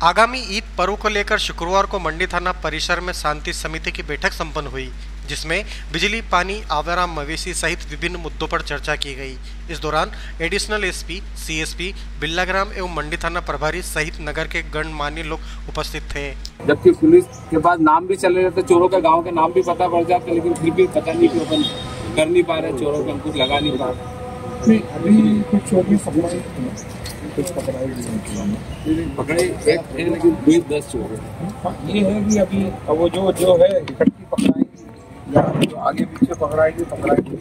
आगामी ईद पर्व को लेकर शुक्रवार को मंडी थाना परिसर में शांति समिति की बैठक संपन्न हुई, जिसमें बिजली, पानी, आवारा मवेशी सहित विभिन्न मुद्दों पर चर्चा की गई। इस दौरान एडिशनल एसपी, सीएसपी, बिल्लाग्राम एवं मंडी थाना प्रभारी सहित नगर के गणमान्य लोग उपस्थित थे। जबकि पुलिस के पास नाम भी चले जाते, चोरों के गाँव के नाम भी पता पड़ जाते, लेकिन फिर भी पता नहीं क्यों अपन कर नहीं पा रहे, चोरों को कुछ लगा नहीं पा रहे। अभी कुछ चोर भी कुछ पकड़ाई पकड़े एक थे, लेकिन 10 चोर है। ये है कि अभी वो जो है इकट्ठी पकड़ाई या जो आगे पीछे पकड़ाएगी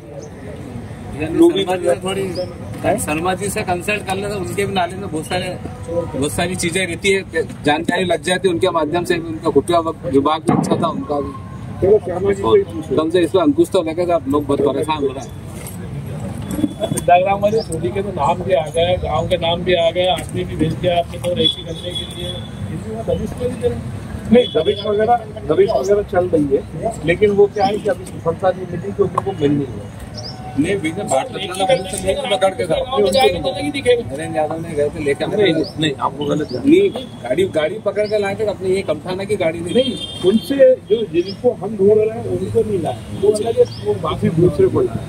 शर्मा जी से कंसल्ट कर लेते, उनके भी नाले में बहुत सारी चीजें रहती है, जानकारी लग जाती है, उनके माध्यम से उनका खुफिया विभाग अच्छा था उनका भी, कम से इसमें अंकुश तो लगेगा। लोग बहुत परेशान हो रहे हैं। डायग्राम वाले छोटी के तो नाम भी आ गए, गांव के नाम भी आ गए, आदमी भी भेज दिया आपने तो रेकी करने के लिए। नहीं, दबिश वगैरह चल रही है, लेकिन वो क्या है कि अभी सफलता नहीं मिली क्योंकि वो मिल नहीं है। नहीं पकड़ के नरेंद्र यादव ने गए थे लेकर, नहीं आपको गलत नहीं, गाड़ी पकड़ के लाए थे अपने, ये कमठाना की गाड़ी नहीं, उनसे जो जिनको हम ढूंढ रहे हैं उनको नहीं लाए, वो अलग है, वो बाकी दूसरे को लाए।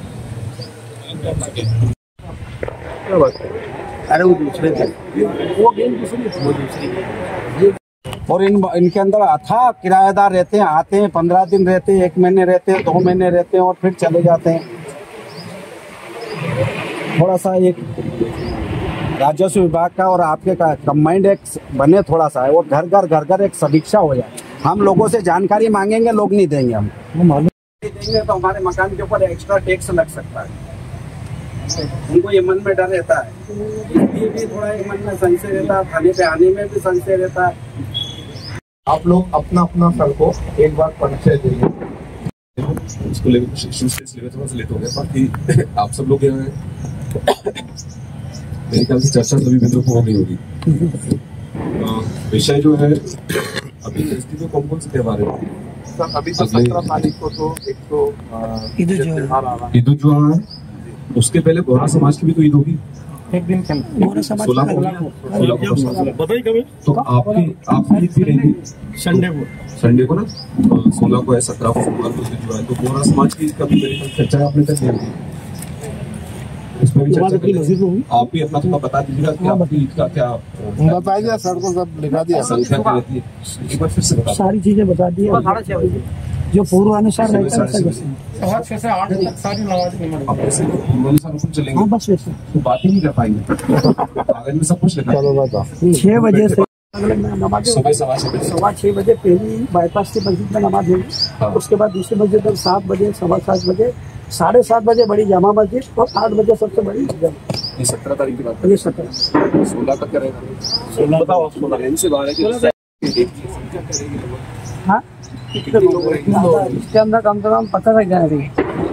अरे वो दूसरे थे, वो गेम दूसरी। और इनके अंदर अथाह किराएदार रहते हैं, आते हैं 15 दिन रहते हैं, 1 महीने रहते हैं, 2 महीने रहते हैं और फिर चले जाते हैं। थोड़ा सा एक राजस्व विभाग का और आपके का कंबाइंड एक बने थोड़ा सा है, और घर घर एक समीक्षा हो जाए। हम लोगों से जानकारी मांगेंगे, लोग नहीं देंगे, हम मालूम देंगे तो हमारे मकान के ऊपर एक्स्ट्रा टैक्स लग सकता है। उनको ये मन में डर रहता है, ये भी थोड़ा एक मन में संशय रहता है, थाने पे आने में भी संशय रहता है। आप लोग अपना अपना सर को एक बार परिचय देंगे, उसको लेकर कुछ इश्यूज थोड़ा सा लेट हो गया। बाकी आप सब लोग यहाँ मेरे ख्याल से चर्चा सभी बिंदुओं पर नहीं होगी। विषय जो है अभी में कौन से त्योहार है सर? अभी तो 17 तारीख को तो एक तो ईद जो है, उसके पहले बोहरा समाज की भी तो ईद होगी, एक दिन 16 को। तो आपकी ईद भी रहेगी संडे को ना, 16 को है, 17 को सोमवार को जुड़ा है, तो बोहरा समाज की कभी चर्चा आपने तक नहीं। उसमें भी चर्चा करेंगे। आप भी अपना थोड़ा बता दीजिएगा कि आपकी ईद का क्या बताइए, सर को सब लिखा दिया, संख्या क्या रहती है, एक बार फिर से बता। सारी चीजें बता दी, जो पूर्वानुसार रहता है 6 से 8 तक सारी नमाज चलेंगे, बस वैसे तो बात ही नहीं कर पाएंगे, कागज में सब कुछ लिखा है। 6 बजे से सुबह 6:15 बजे पहली बाईपास की मस्जिद में नमाज होगी, उसके बाद दूसरी मस्जिद तक 7 बजे, 7:15 बजे, 7:30 बजे बड़ी जामा मस्जिद, और 8 बजे सबसे बड़ी मस्जिद। ये 17 तारीख की बात है। ये 17 16 का क्या रहेगा? 16 बताओ, 16 से 12 हाँ, इसके अंदर कम से कम 50 लग जाएंगे,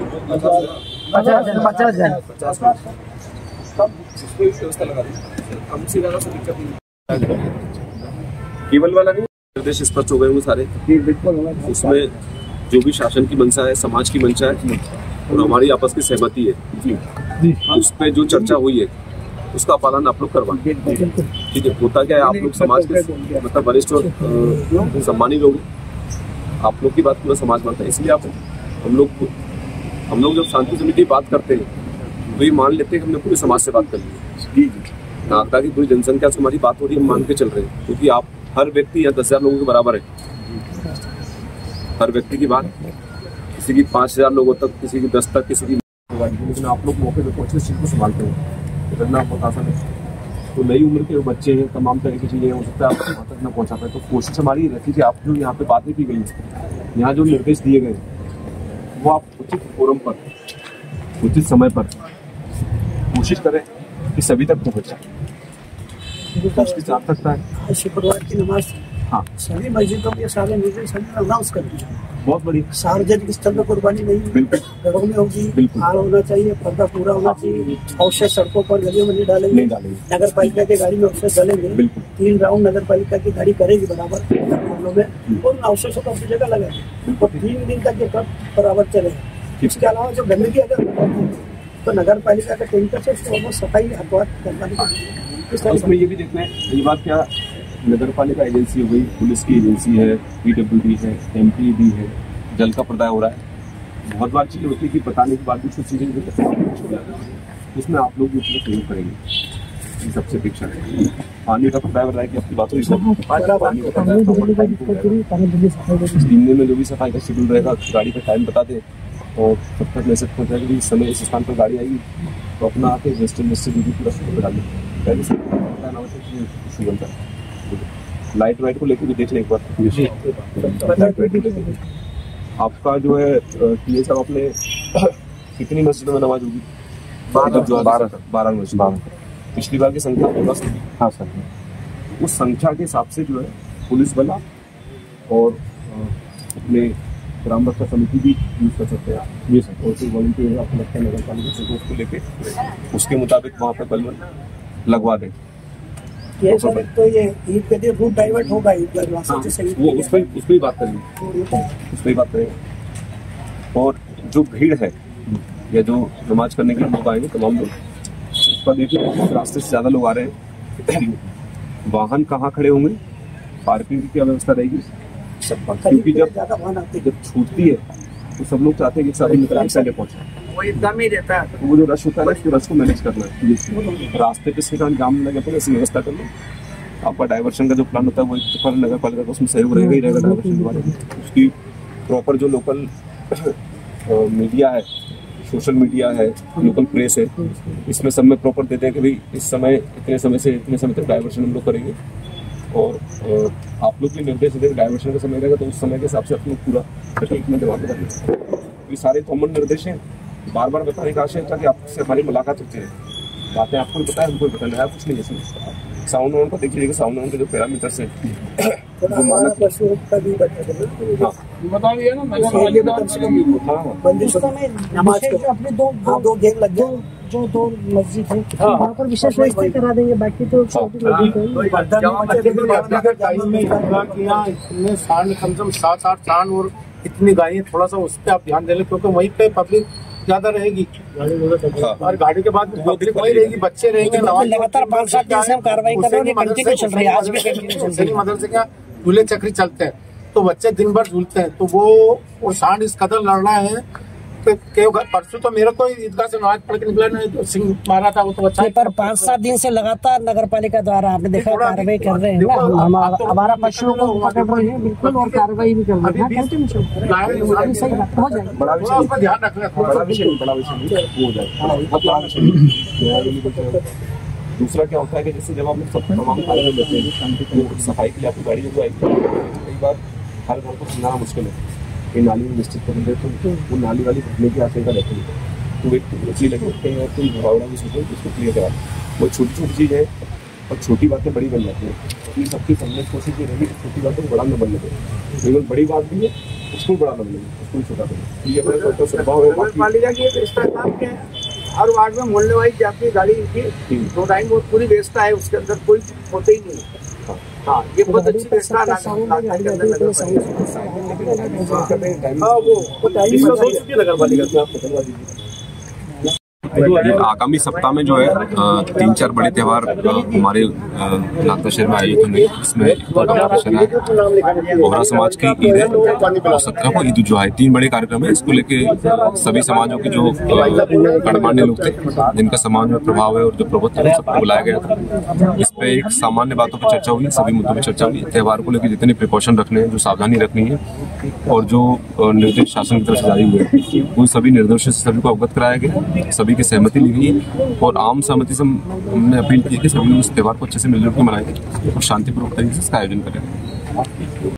50 व्यवस्था लगा दी, कम से ज्यादा दिक्कत नहीं। केवल वाला नहीं, निर्देश स्पष्ट हो गए वो सारे, उसमें जो भी शासन की मंशा है, समाज की मंशा है और हमारी आपस की सहमति है, उस पर जो चर्चा हुई है उसका पालन आप लोग करवाएं। ठीक है, होता क्या है, आप लोग समाज के मतलब वरिष्ठ और सम्मानी लोग, आप लोग की बात पूरा समाज मानता है, इसलिए आप हम लोग जब शांति समिति बात करते हैं तो ये मान लेते हैं कि हमने पूरे समाज से बात कर ली, नागदा की पूरी जनसंख्या से हमारी बात हो रही है, हम मान के चल रहे हैं, क्योंकि आप हर व्यक्ति यहाँ 10,000 लोगों के बराबर है। हर व्यक्ति की बात, किसी की 5,000 लोगों तक, किसी की 10 तक, किसी की, लेकिन आप लोग मौके पर पहुंचे इस चीज को संभालते हैं, इतना बहुत आसान है। तो नई उम्र के बच्चे हैं, तमाम तरह की चीजें हो सकता है आप वहाँ तक न पहुँचा पाए, तो कोशिश हमारी रहती है कि आप जो यहाँ पे बातें की गई, यहाँ जो निर्देश दिए गए, वो आप उचित फोरम पर, उचित समय पर कोशिश करें कि सभी तक पहुँचे। उसकी सार्थकता है। शुक्रवार की नमाज हाँ, सभी मस्जिदों के सारे निर्देश अनाउंस कर दिया, बहुत बड़ी सार्वजनिक स्थल में कुर्बानी नहीं, घरों में होगी, हार होना चाहिए, पर्दा पूरा होना चाहिए, अवशेष सड़कों पर गलियों में नहीं डालेंगे, नगर पालिका की गाड़ी में अवशेष डालेंगे, 3 राउंड नगर पालिका की गाड़ी करेगी बराबर में, और अवशेषों को अपनी जगह लगाएंगे, और 3 दिन तक ये बराबर चलेगा। इसके अलावा जो गंदगी अगर तो नगर पालिका का टैंकर से उसको सफाई हटवा करवानी। इसमें ये भी देखना है, ये बात क्या नगर पालिका एजेंसी हो गई, पुलिस की एजेंसी है, PWD है, MPD है, जल का प्रदाय हो रहा है। बहुत बार चीज़ें होती है कि बताने के बाद भी कुछ चीज़ें उसमें आप लोग भी उसमें सहयोग करेंगे, सबसे अपेक्षा है। पानी का प्रदाय हो रहा है कि आपकी बात हुई सर, दिन में जो भी सफाई का शेड्यूल रहेगा, गाड़ी का टाइम बता दें और तब तक मैसेज पहुँचा कि इस समय इस स्थान पर गाड़ी आएगी तो अपना आके वेस्टर्न से भी पूरा शुरू करा लें। पहले से इशू बनता है। लाइट वाइट को लेकर भी देख लें एक बार। आपका जो है ये सब अपने कितनी मस्जिदों में नमाज होगी? 12 मस्जिद। पिछली बार की संख्या 14 थी। हाँ सर। उस संख्या के हिसाब से जो है पुलिस बल और अपने ग्राम रक्षा समिति भी यूज कर सकते हैं। जी सर। और फिर वॉलंटियर आपको लगता है नगर पालिका से उसको लेके उसके मुताबिक वहाँ पर बल लगवा दें। तो ये ईद के दिन रूट डाइवर्ट होगा वो उस पर ही बात करेंगे। और जो भीड़ है या जो नमाज करने के लिए लोग आएंगे तमाम लोग, उसका देखिए रास्ते से ज्यादा लोग आ रहे हैं, वाहन कहाँ खड़े होंगे, पार्किंग की क्या व्यवस्था रहेगी, क्योंकि जब छूटती है तो सब लोग चाहते हैं कि सभी पहले पहुंचे। वो एकदम ही रहता है, वो जो रश होता है ना, रश को मैनेज करना है। रास्ते पे से जाम लगे तो ऐसी व्यवस्था कर लो। आपका डाइवर्शन का जो प्लान होता है वो नगर पालिका का उसमें सहयोग रहेगा ही रहेगा डाइवर्शन के बारे में। उसकी प्रॉपर जो लोकल मीडिया है, सोशल मीडिया है, लोकल प्रेस है, इसमें सब में प्रॉपर देते हैं कि भाई इस समय इतने समय से इतने समय तक डाइवर्शन हम लोग करेंगे। और आप लोग भी निर्देश देंगे डाइवर्शन का समय रहेगा तो उस समय के हिसाब से आप लोग पूरा में जवाब करेंगे। ये सारे कॉमन निर्देश हैं। बार बार बताने का आशय था कि आपसे हमारी मुलाकात होती है, बातें आपको भी पता है, हमको भी पता है, कुछ नहीं है। साउंड वाउंड को देख लीजिएगा, साउंड वाउंड के जो पैरामीटर्स है वो मानक बता दिया ना, अपने दो गेम लग गए, जो 2 मस्जिद है वहाँ पर विशेष व्यवस्था करा देंगे, बाकी तो इतने सांड कम से कम 7-8 सांड और इतनी गायें, थोड़ा सा उस पर आप ध्यान दे लें क्योंकि वहीं पे पब्लिक ज्यादा रहेगी और गाड़ी के बाद पब्लिक वही रहेगी, बच्चे रहेंगे। लगातार 5-7 दिन से हम कार्रवाई कर रहे हैं, कंटिन्यू चल रही है, आज भी कंटिन्यू चल रही है। मदरसे क्या झूले चक्री चलते हैं तो बच्चे दिन भर झूलते हैं, तो वो सांड इस कदर लड़ रहा है कि परसों तो मेरे को ईदगाह से नमाज पढ़ के निकला नहीं तो सिंह मारा था, वो तो अच्छा। पर 5-7 दिन से लगातार नगर पालिका द्वारा आपने देखा कार्रवाई कर रहे हैं, हमारा पशुओं को पकड़ रहे हैं बिल्कुल और कार्रवाई भी कर रहे हैं, कंटिन्यू चल रहा है, सही बात हो जाएगा। बड़ा विषय ध्यान रखना, बड़ा विषय हो जाएगा। दूसरा क्या होता है कि जैसे जब आप लोग सब तमाम कार्य में बैठे हैं, सफाई के लिए आपकी गाड़ी जब आएगी, कई बार हर घर को सुनाना मुश्किल है कि नाली में निश्चित कर देते तो वो नाली वाली फटने की आशंका रहती है, तो एक मछली लगे होते हैं और कोई भगावड़ा भी सोचते हैं उसको क्लियर करा। वो छोटी छोटी चीज़ है और छोटी बातें बड़ी बन जाती हैं, अपनी सबकी समझने की कोशिश ये रहेगी कि छोटी बातें बड़ा न बन लगे, केवल बड़ी बात भी है उसको बड़ा न बन लगे, उसको भी छोटा बने। ये अपना स्वभाव है। हर वार्ड में मोहल्ले वाइज आपकी गाड़ी की 2 टाइम वो पूरी व्यवस्था है, उसके अंदर कोई होते ही नहीं है। हाँ, ये बहुत अच्छी व्यवस्था है। आगामी सप्ताह में जो है 3-4 बड़े त्यौहार हमारे नागदा शहर में आयोजित होंगे। इसमें बोहरा समाज की ईद है और 17 को ईद उल जुहा है। 3 बड़े कार्यक्रम है। इसको लेके सभी समाजों के जो गणमान्य लोग थे, जिनका समाज में प्रभाव है और जो प्रभुत्व है, सबको बुलाया गया था। इस पे एक सामान्य बातों पर चर्चा हुई, सभी मुद्दों पर चर्चा हुई। त्यौहार को लेकर जितने प्रिकॉशन रखने हैं, जो सावधानी रखनी है और जो निर्देश शासन की तरफ से जारी हुए हैं, उन सभी निर्देशों से सभी को अवगत कराया गया, सभी की सहमति ली गई है और आम सहमति से हमने अपील की कि सभी लोग इस त्यौहार को अच्छे से मिलजुल कर मनाएंगे और शांतिपूर्वक तरीके से इसका आयोजन करेंगे।